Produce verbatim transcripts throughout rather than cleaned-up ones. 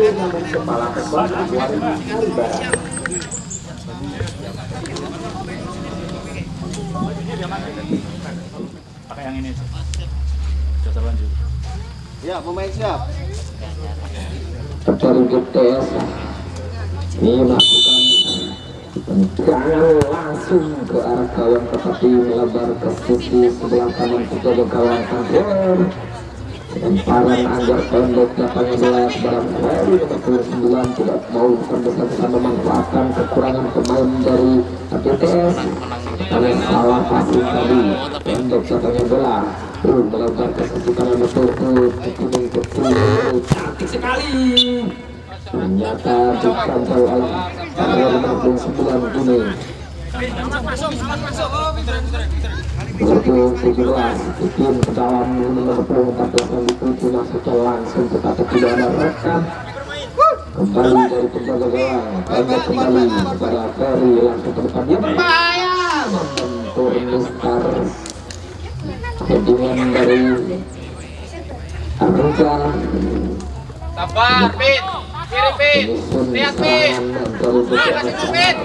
turnamen kepala kembali dua ribu Kalibara. Pakai yang ini. Sudah terlanjur. Ya, pemain siap. Dari G T S ini melakukan tendangan langsung ke arah gawang, tetapi melebar ke sisi sebelah kanan penjaga gawang Angger. Lemparan Angger pendek datangnya belas barang Ferry nomor dua puluh sembilan tidak mau bersama memanfaatkan kekurangan pemain dari G T S karena salah passing tadi. Pendek datangnya belas uh, melebar ke sisi kanan betul tuh kuning betul cantik sekali. Ternyata dikantor oleh nomor lima puluh sembilan kuning. Nomor tujuh belas bikin ke dalam nomor empat belas yang dituju masuknya langsung tetapi tidak ada rekam. Kembali dari penjaga gawang, pendek kembali kepada Ferry langsung ke depan, dia berbahaya membentur Mister headingan dari Arunca. Sabar, Pit. Kiri, Pit. Lihat, Pit. Nah, kasih ke Pit.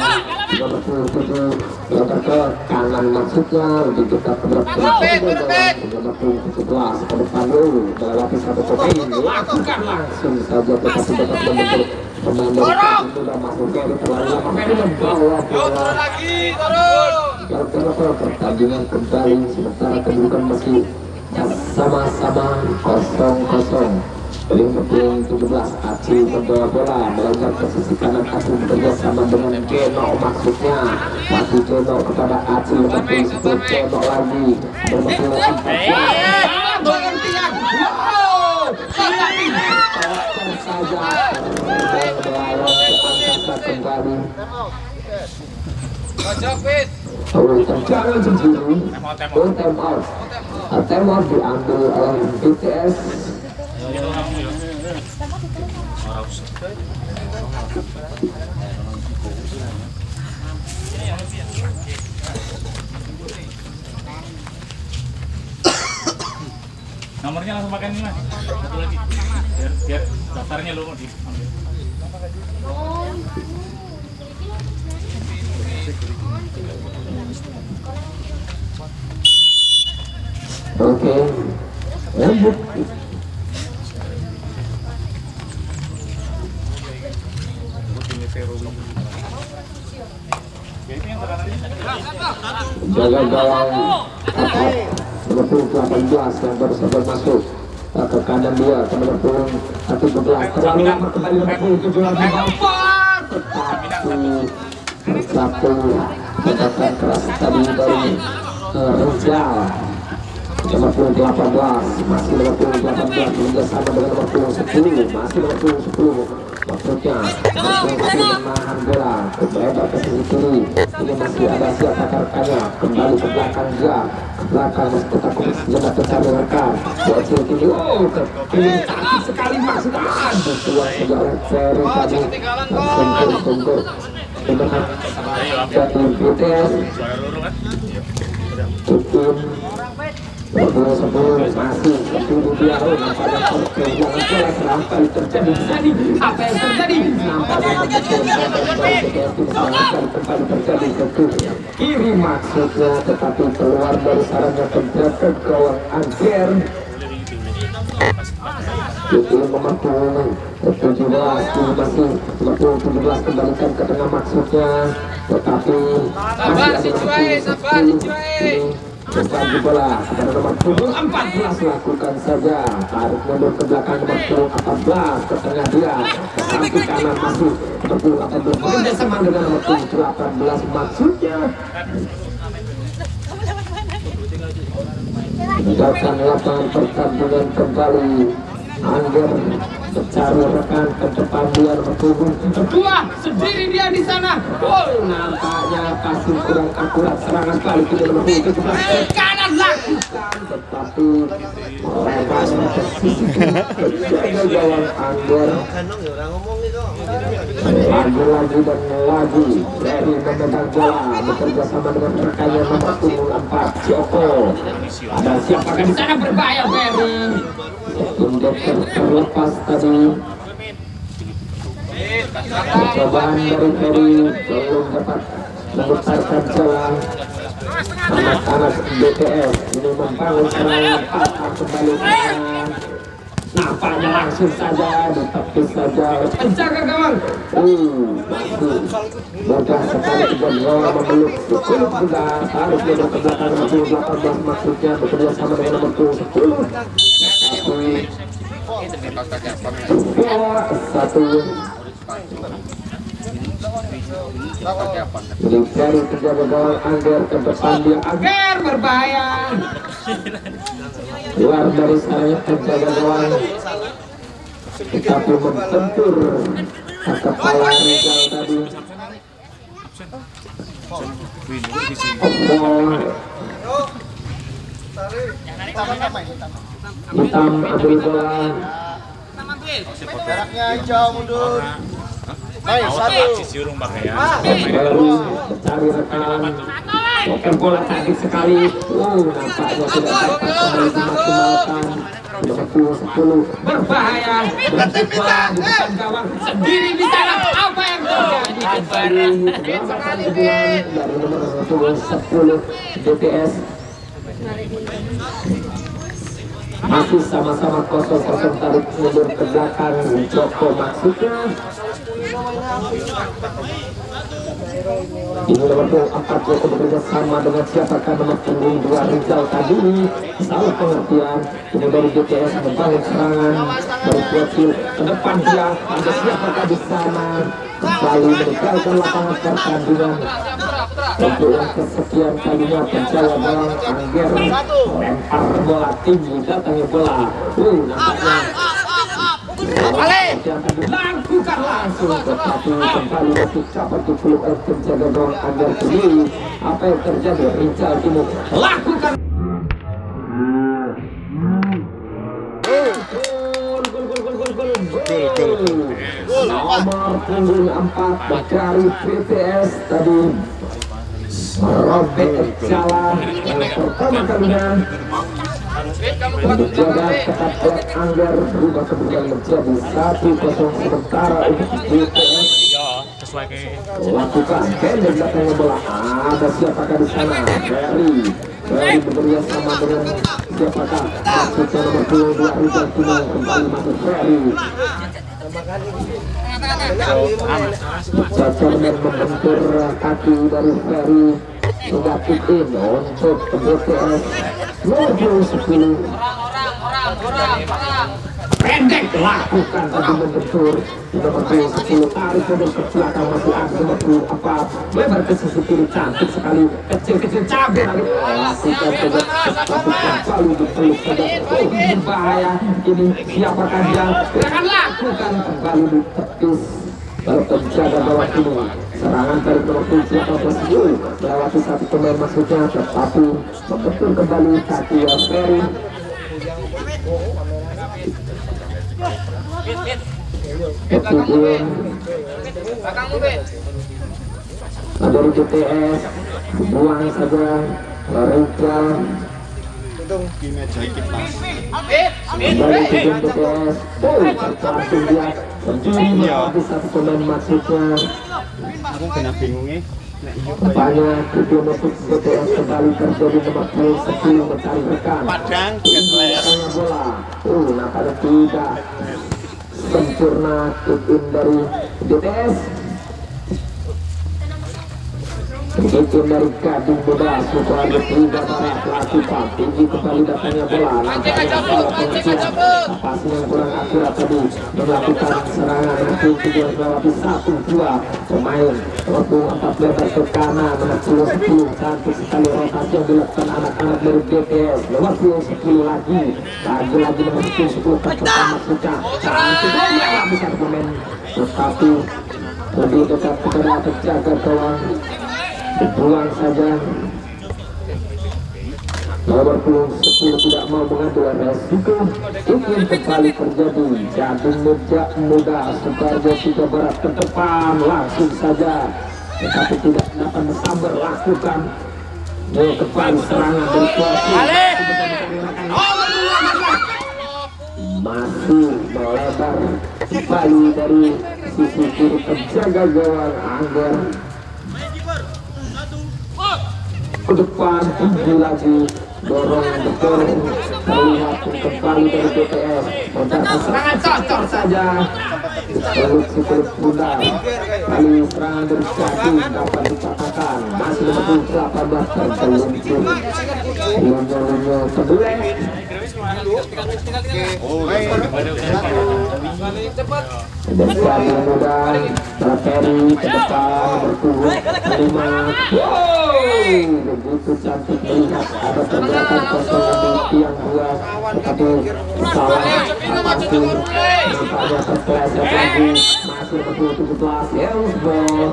Lebar ke kanan maksudnya, lebih dekat ke belakang. Nomor tujuh belas ke depan dulu, melewati satu pemain, lakukan langsung saja tetapi dapat membentur pemain dari kaki sudah masuk ke terlalu lama. Ferry membawa bola. Kalau pertandingan kembali sementara kedudukan masih sama-sama kosong kosong. Lima puluh tujuh belas Acil membawa bola meloncat ke sisi kanan. Acil bekerja sama dengan Geno, maksudnya masih Geno kepada Acil, tapi sepuluh Geno lagi bermasalah empat belas pengertian. Wow, saja kembali. Oh, jangan sendiri. Oh, time out. Time out diambil oleh G T S. Nomornya langsung pakai ini mas. Satu lagi. Biar, biar daftarnya lu mau diambil. Oke, lanjut. Jaga gawang nomor delapan belas yang baru saja masuk ke kanan dia ke nomor tujuh belas terlalu lama kembali nomor tujuh belas tetapi bersatu tindakan keras tadi dari Rizal. Nomor delapan belas masih nomor delapan belas bekerjasama dengan nomor sepuluh, masih nomor sepuluh maksudnya menahan bola beredar ke sisi kiri. Ini masih ada siapa rekannya, kembali ke belakang dia, ke belakang masih tetap senjata besar rekan bocil kiri. Oh, kiri cantik sekali maksudnya bertuang saja oleh Ferry tadi sungguh-sungguh dengan dari B T S tutup sepuluh sepuluh masih sepuluh dia pada perkembangan bola sampai terjadi tadi apa yang terjadi nampaknya kembali terjadi ke kiri maksudnya tetapi keluar dari sarangnya penjaga gawang Angger. Itu nomor tujuh belas masih nomor tujuh belas kembalikan ke tengah maksudnya tetapi sabar si Cuai, sabar si Cuai. berbagi bola kepada nomor punggung empat belas, lakukan saja tarik mundur ke belakang nomor punggung empat belas ke tengah dia ke samping kanan masih nomor punggung empat belas bekerja sama dengan nomor punggung delapan belas maksudnya meninggalkan lapangan pertandingan kembali. Angger mencari rekan ke depan dia nomor punggung kedua sendiri dia di sana. Oh, nampaknya passing kurang akurat, serangan kali itu nomor punggung tujuh belas ke kanan lakukan tetapi melebar ke sisi penjaga gawang Angger. Lagi-lagi dan lagi Ferry memegang bola bekerja sama dengan rekannya nomor punggung empat Joko. Ada siapa di sana berbahaya Ferry. Indeks terlepas tadi Cobaan dari Ferry belum dapat memutarkan jalan. Anak-anak B T S ini membangun serangan patah kembali serangan. Nampaknya langsung saja ditepis saja penjaga gawang. Uh, masih mudah sekali kedua memeluk sepuluh juga harus dia ke belakang nomor delapan belas maksudnya bekerja sama dengan nomor sepuluh. Tapi satu dari penjaga gawang Angger ke depan dia Angger berbahaya. Keluar dari sarangnya penjaga gawang tetapi membentur kepala Rizal tadi. Hitam ambil bola. Jaraknya hijau mundur. Baik, satu. Baru cari rekan. Oke, bola cantik sekali. Oh, nampaknya tidak dapat kembali dimaksimalkan. Sepuluh sepuluh berbahaya. Berarti bola di depan gawang sendiri di sana. Apa yang terjadi kembali? Selamatkan keduan dari nomor sepuluh D T S. Masih sama-sama kosong kosong tarik mundur ke belakang Joko maksudnya. Ini nomor empat Joko bekerja sama dengan siapakah nomor punggung dua Rizal tadi. Salah pengertian. Ini dari D T S membangun serangan berbuat ke depan dia. Ada siapakah di sana kembali meninggalkan lapangan pertandingan. Untuk yang kesekian kalinya penjaga gawang Angger lempar bola tinggi datangnya bola. Uh, nampaknya lakukan langsung tetapi kembali untuk capai dipeluk oleh penjaga gawang Angger sendiri. Apa yang terjadi? Rizal ini lakukan nomor punggung empat dari P T S tadi merobek jalan yang pertama kalinya menjaga ketat oleh Angger berubah kemudian menjadi satu kosong sementara untuk P T S lakukan pendek belakangnya bola. Ada siapakah di sana? Ferry Ferry bekerja sama dengan siapakah? Maksudnya nomor dua dua Rizal Tino kembali masuk Ferry. Cocor dan membentur kaki dari Ferry sudah in untuk B T S nomor sepuluh. Pendek lakukan tadi membentur nomor sepuluh tarik mundur ke belakang masih ada nomor empat lebar ke sisi kiri cantik sekali kecil-kecil cabai lakukan saja lakukan selalu dipeluk saja. Oh, berbahaya ini siapakah dia akan lakukan kembali ditepis lalu penjaga gawang ini serangan dari nomor tujuh atau sepuluh melewati satu pemain maksudnya tetapi membentur kembali kaki Ferry. Kemudian dari D T S buang saja Rizal kembali ke D T S. Oh, terpancing dia sendiri melewati satu pemain maksudnya. Aku kena bingungnya. Rupanya video masuk D T S kembali terjadi nomor sepuluh mencari rekan. Padang Tengah bola. Oh, nampaknya tidak sempurna kick-in dari D T S. Kick-in dari Gading Muda Sukoharjo Liga Barat lakukan tinggi kembali datangnya bola. Nampaknya bola pengusian passing yang kurang akurat tadi melakukan serangan nanti juga melewati satu dua pemain waktu empat lebar ke kanan nomor sepuluh sepuluh cantik sekali rotasi yang dilakukan anak-anak dari D T S. Nomor sepuluh lagi lagi lagi nomor sepuluh sepuluh ke depan maksudnya cantik bola bisa pemain tetapi lebih dekat kepada penjaga gawang dibuang saja. Nomor sepuluh tidak mau mengambil resiko. Ingin kembali terjadi. Gading Muda Muda Sukoharjo Liga Barat ke depan langsung saja tetapi tidak dapat sambar lakukan mau kembali serangan dari Kuasi masih melebar kembali dari sisi kiri penjaga gawang Angger ke depan tinggi lagi, dorong betul, melihat kembali dari B T S, mendapat serangan cocok saja, peluk si peluk bundar, kali serangan dari kaki dapat dikatakan masih lebih delapan belas tergelincir, lunyo-lunyo kedua. Dan kali muda Terperi ke depan berturut terima. Wow, begitu cantik melihat ada pergerakan kosong di tiang dua, tetapi salah pasti nampaknya terpeleset lagi. Masih betul tujuh belas Elsbon.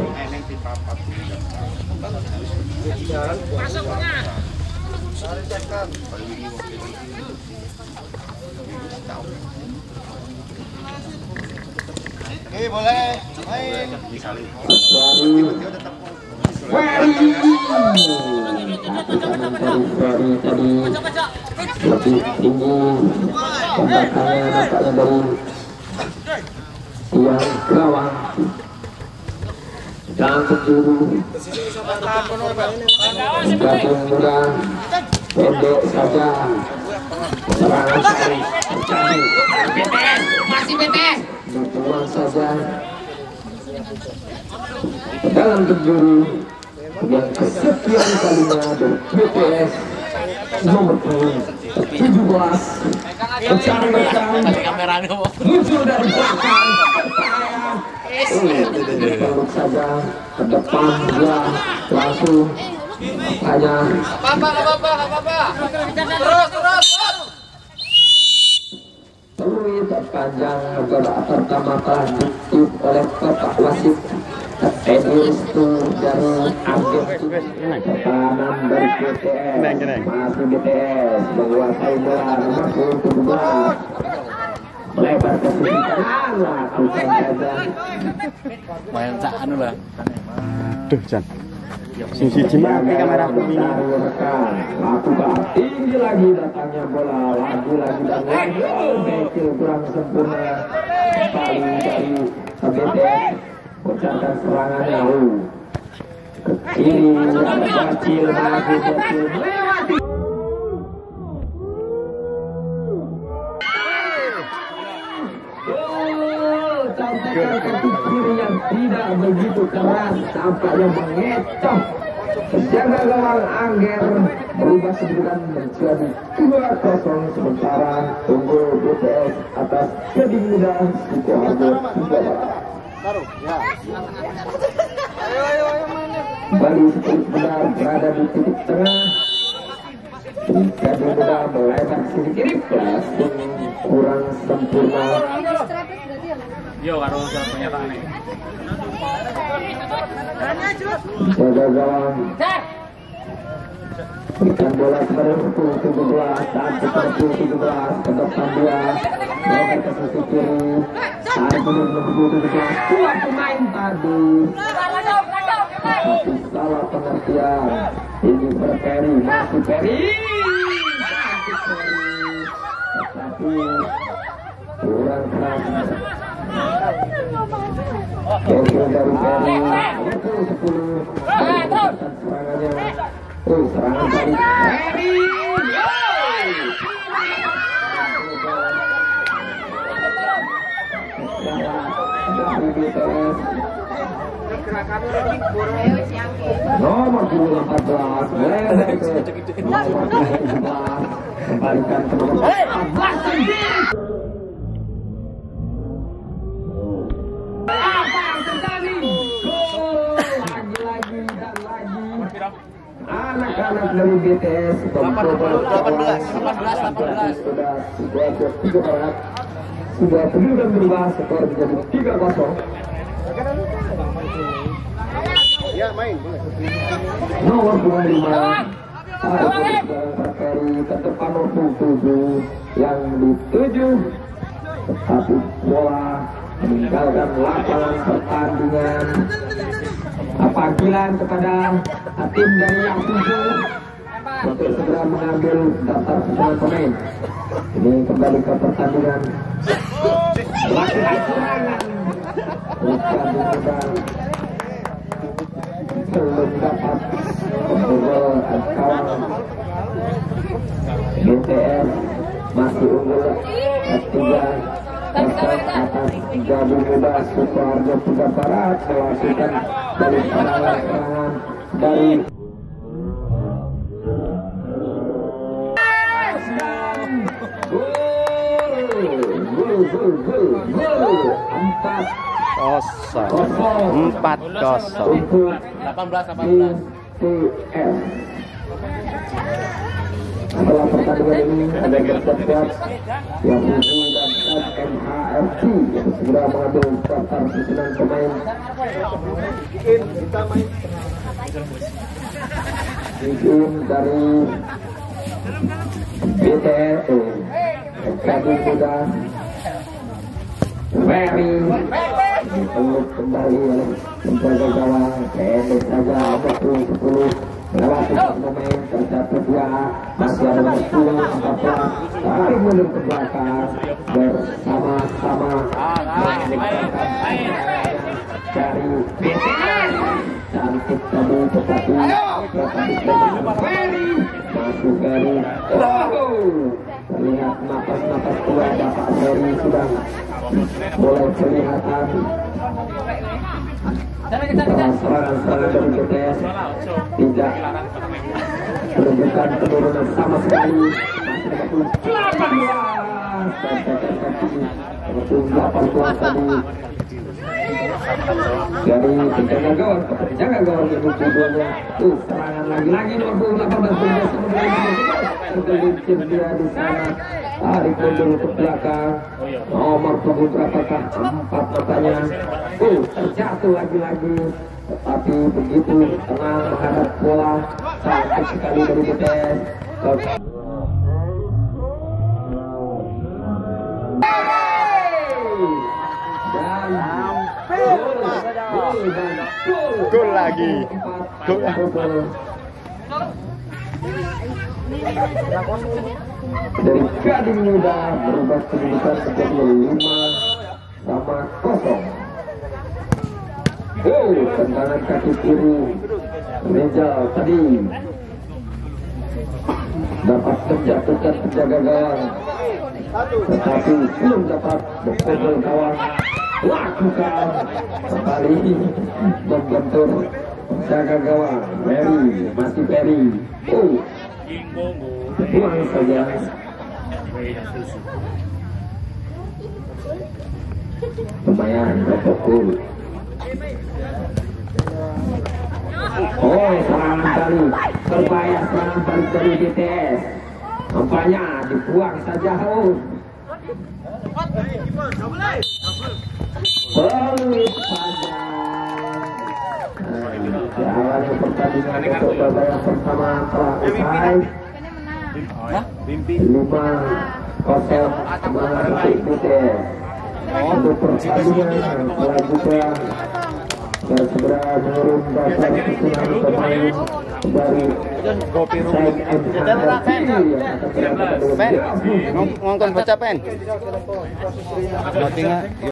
Oke, boleh main. Ferry tapi kanan dari Ferry tadi lebih tinggi, tembakannya nampaknya dari tiang gawang dan penjuru gabung muda pendek saja serangan sekali terjadi B T S masih B T S dibuang saja dalam penjuru yang kesekian kalinya dari B T S nomor tujuh belas rekan-rekan muncul dari belakang peluk saja ke depan dia langsung hanya Apa-apa, apa-apa, apa-apa. Terus, terus, terus. peluit terpanjang babak pertama telah ditiup oleh Bapak wasit Edwin Stu dari Argentina. Tekanan dari B T S masih B T S menguasai bola nomor tujuh belas melebar ke sisi kanan lakukan saja Main tak anu lah. Duh, Jan. Sing siji mati kamera aku ini. Lakukan tinggi lagi datangnya bola, lagi-lagi dan lagi. Oh, Bekil kurang sempurna kali dari B T S. Bocahkan serangannya. Oh, ke kiri ada Bacil, masih Bacil melewati. Sampaikan kaki kiri yang tidak begitu keras, tampaknya mengecoh. Penjaga gawang Angger berubah sedikit menjadi dua kosong, sementara unggul B T S atas Gading Muda Sukoharjo tiga belas. Kembali sedikit benar berada di titik tengah. Gading Muda melebar sisi kiri, plastik kurang sempurna. Yo, karo pernyataan nih. Jaga gawang berikan bola kepada sepuluh tujuh belas saat sepuluh tujuh belas ke depan dia melebar ke sisi kiri saat belum sepuluh tujuh belas dua pemain tadi tapi salah pengertian. Ini berperi masih Peri tetapi kurang keras. Kecil dari Ferry sepuluh sepuluh serangannya. Oh, serangan dari Ferry. Dari B T S nomor empat belas melebar ke nomor tujuh belas kembalikan ke nomor empat belas. Anak-anak dari B T S delapan belas delapan belas sudah sudah tiga belas sudah penuh dan berubah skor menjadi tiga kosong. Ya, main boleh. Nomor dua puluh lima Ferry ke depan nomor tujuh yang dituju, tetapi bola meninggalkan lapangan pertandingan. Panggilan kepada tim dari yang tujuh untuk segera mengambil daftar susunan pemain. Ini kembali ke pertandingan. Lakukan serangan belum dapat unggul kawan B T S masih unggul tiga atas Gabi Muda. Sukoharjo Putra Barat melakukan balik serangan dari empat kosong empat kosong delapan belas delapan belas. Setelah pertandingan ini ada bersiap yang Fuji dan M H F C yang segera mengambil daftar susunan pemain. Izin dari B T S Gabi Muda Ferry dipeluk kembali oleh penjaga gawang pendek saja sepuluh sepuluh melewati pemain tercatat dua masih ada sepuluh empat belas tarik mundur ke belakang bersama-sama dari B T S cantik tadi tetapi Ferry masuk dari terlihat napas-napas tua Bapak Ferry sudah mulai kelihatan. Serangan-serangan dari B T S tidak menunjukkan penurunan sama sekali. delapan belas tadi dari penjaga gawang ke penjaga gawang yang tujuannya tuh serangan lagi-lagi nomor delapan belas tergelincir dia di sana. Tarik mundur ke belakang nomor punggung berapakah empat matanya uh terjatuh lagi-lagi tetapi begitu tenang menghadap bola cantik sekali dari B T S dan gol lagi gol dari Gading Muda berubah kedudukan menjadi lima sama kosong. Oh, tendangan kaki kiri Rizal tadi dapat menjatuhkan penjaga gawang, tetapi belum dapat berpukul gawang. Lakukan kembali membentur penjaga gawang. Ferry masih Ferry. Oh, pulang saja. Lumayan berpukul. Oh, serangan balik berbahaya, serangan balik dari B T S. Nampaknya dibuang saja. Oh, peluit saja. Di awalnya pertandingan untuk babak pertama telah usai. Lima kosong menghadapi B T S. Untuk pertandingan selanjutnya dan segera menurun daftar susunan pemain dari Saik M H R C yang akan berangkat dengan ngongkon baca pen.